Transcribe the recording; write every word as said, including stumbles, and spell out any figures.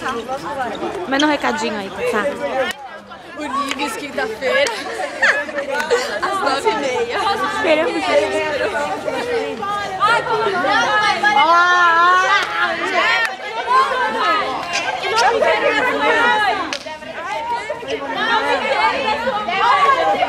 Manda um recadinho aí, tá? Unives, quinta-feira, às nove e meia. Esperamos. Olá!